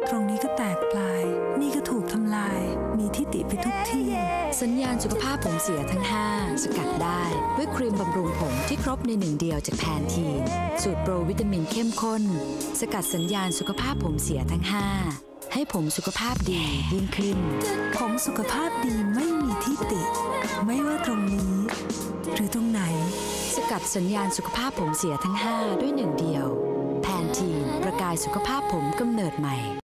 ตรงนี้ก็แตกปลายนี่ก็ถูกทำลายมีทิฏฐิไปทุกที่สัญญาณสุขภาพผมเสียทั้ง5สกัดได้ด้วยครีมบำรุงผมที่ครบในหนึ่งเดียวจากแพนทีนสูตรโปรวิตามินเข้มข้นสกัดสัญญาณสุขภาพผมเสียทั้ง5ให้ผมสุขภาพดียิ่งขึ้นผมสุขภาพดีไม่มีทิฏฐิไม่ว่าตรงนี้หรือตรงไหนสกัดสัญญาณสุขภาพผมเสียทั้ง5ด้วยหนึ่งเดียวแพนทีนประกายสุขภาพผมกำเนิดใหม่